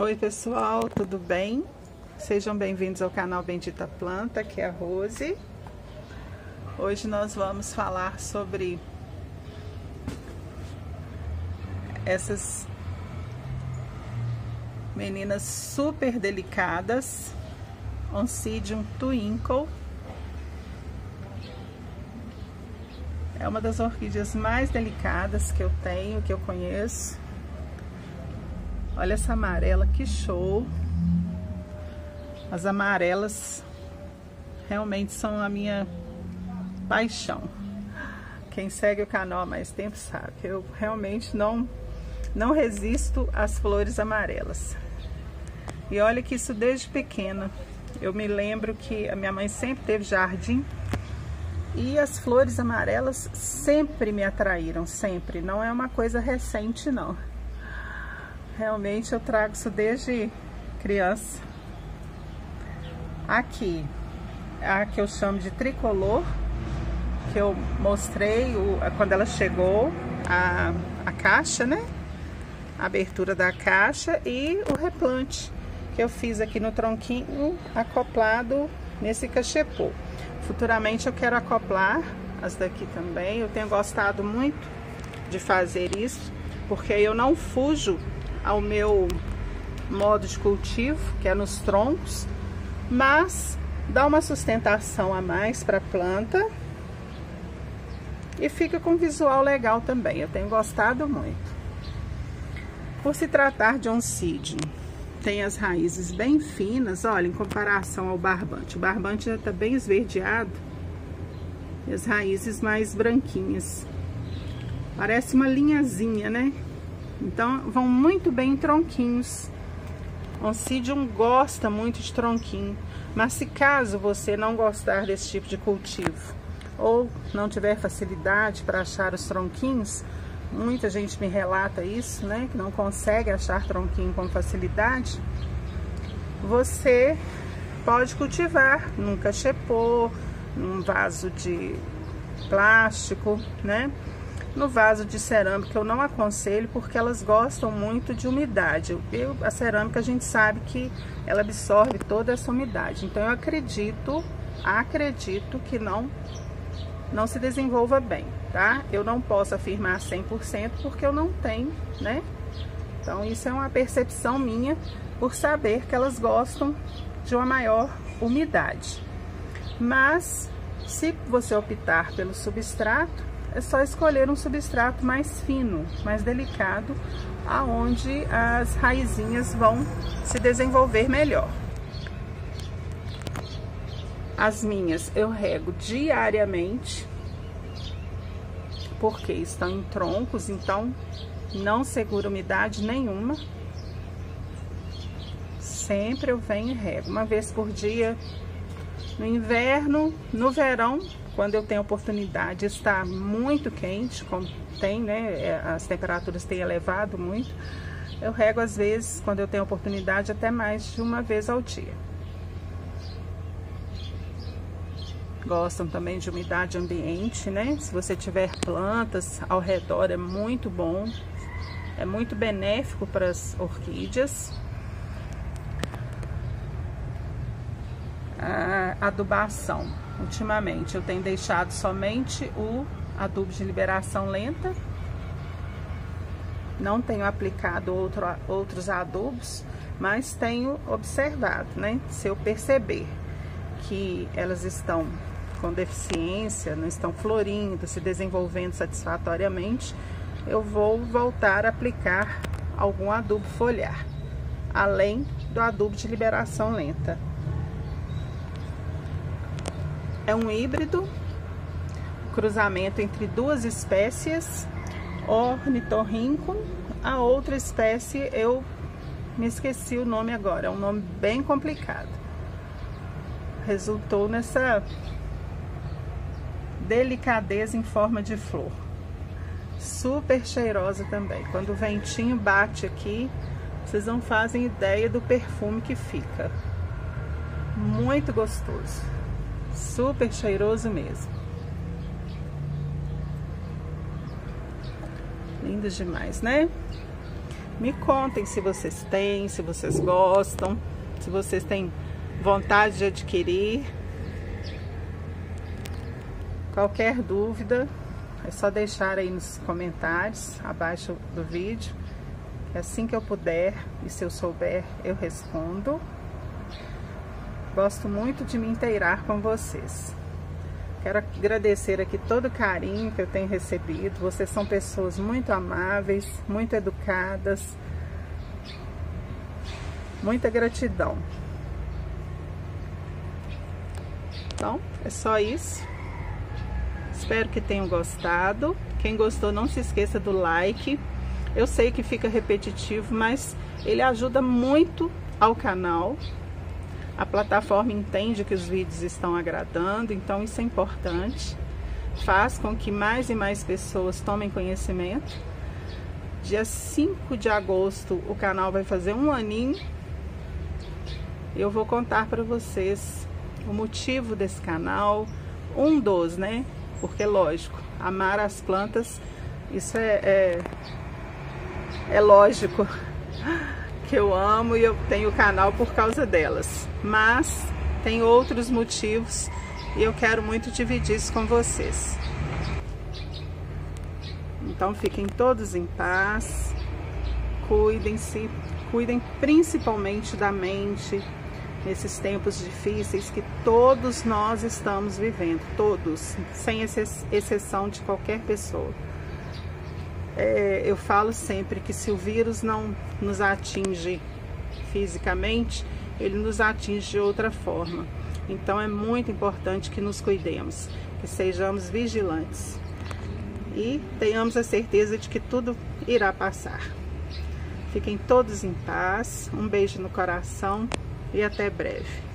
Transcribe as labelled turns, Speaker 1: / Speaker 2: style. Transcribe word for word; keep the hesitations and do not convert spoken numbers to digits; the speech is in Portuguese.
Speaker 1: Oi pessoal, tudo bem? Sejam bem-vindos ao canal Bendita Planta, que é a Rose. Hoje nós vamos falar sobre essas meninas super delicadas, Oncidium Twinkle. É uma das orquídeas mais delicadas que eu tenho, que eu conheço. Olha essa amarela, que show! As amarelas realmente são a minha paixão. Quem segue o canal há mais tempo sabe. Eu realmente não, não resisto às flores amarelas. E olha que isso desde pequena. Eu me lembro que a minha mãe sempre teve jardim. E as flores amarelas sempre me atraíram, sempre. Não é uma coisa recente, não. Realmente eu trago isso desde criança. Aqui, a que eu chamo de tricolor, que eu mostrei o, quando ela chegou, a, a caixa, né? A abertura da caixa e o replante que eu fiz aqui no tronquinho, acoplado nesse cachepô. Futuramente eu quero acoplar as daqui também. Eu tenho gostado muito de fazer isso, porque eu não fujo ao meu modo de cultivo, que é nos troncos, mas dá uma sustentação a mais para a planta e fica com um visual legal também. Eu tenho gostado muito. Por se tratar de Oncidium, tem as raízes bem finas, olha, em comparação ao barbante. O barbante já está bem esverdeado e as raízes mais branquinhas. Parece uma linhazinha, né? Então, vão muito bem em tronquinhos. Oncidium gosta muito de tronquinho. Mas se caso você não gostar desse tipo de cultivo, ou não tiver facilidade para achar os tronquinhos, muita gente me relata isso, né? Que não consegue achar tronquinho com facilidade. Você pode cultivar num cachepô, num vaso de plástico, né? No vaso de cerâmica eu não aconselho, porque elas gostam muito de umidade. Eu, a cerâmica a gente sabe que ela absorve toda essa umidade. Então eu acredito, acredito que não, não se desenvolva bem, tá? Eu não posso afirmar cem por cento porque eu não tenho, né? Então isso é uma percepção minha, por saber que elas gostam de uma maior umidade. Mas se você optar pelo substrato, é só escolher um substrato mais fino, mais delicado, aonde as raizinhas vão se desenvolver melhor. As minhas eu rego diariamente, porque estão em troncos, então não segura umidade nenhuma. Sempre eu venho e rego, uma vez por dia. No inverno, no verão, quando eu tenho oportunidade, está muito quente, como tem, né? As temperaturas têm elevado muito. Eu rego às vezes, quando eu tenho oportunidade, até mais de uma vez ao dia. Gostam também de umidade ambiente, né? Se você tiver plantas ao redor, é muito bom. É muito benéfico para as orquídeas. A adubação. Ultimamente eu tenho deixado somente o adubo de liberação lenta. Não tenho aplicado outro, outros adubos, mas tenho observado, né? Se eu perceber que elas estão com deficiência, não estão florindo, se desenvolvendo satisfatoriamente, eu vou voltar a aplicar algum adubo foliar, além do adubo de liberação lenta. É um híbrido, cruzamento entre duas espécies, Ornitorrinco. A outra espécie eu me esqueci o nome agora, é um nome bem complicado. Resultou nessa delicadeza em forma de flor. Super cheirosa também. Quando o ventinho bate aqui, vocês não fazem ideia do perfume que fica. Muito gostoso. Super cheiroso mesmo. Lindas demais, né? Me contem se vocês têm, se vocês gostam, se vocês têm vontade de adquirir. Qualquer dúvida, é só deixar aí nos comentários abaixo do vídeo. Assim que eu puder e se eu souber, eu respondo. Gosto muito de me inteirar com vocês. Quero agradecer aqui todo o carinho que eu tenho recebido. Vocês são pessoas muito amáveis, muito educadas. Muita gratidão. Então, é só isso. Espero que tenham gostado. Quem gostou, não se esqueça do like. Eu sei que fica repetitivo, mas ele ajuda muito ao canal. A plataforma entende que os vídeos estão agradando, então isso é importante. Faz com que mais e mais pessoas tomem conhecimento. Dia cinco de agosto o canal vai fazer um aninho. Eu vou contar para vocês o motivo desse canal, um dos, né? Porque, lógico, amar as plantas, isso é, é, é lógico que eu amo e eu tenho o canal por causa delas. Mas tem outros motivos e eu quero muito dividir isso com vocês. Então, fiquem todos em paz, cuidem-se, cuidem principalmente da mente, nesses tempos difíceis que todos nós estamos vivendo, todos, sem exceção de qualquer pessoa. É, eu falo sempre que se o vírus não nos atinge fisicamente, ele nos atinge de outra forma. Então é muito importante que nos cuidemos, que sejamos vigilantes e tenhamos a certeza de que tudo irá passar. Fiquem todos em paz, um beijo no coração e até breve.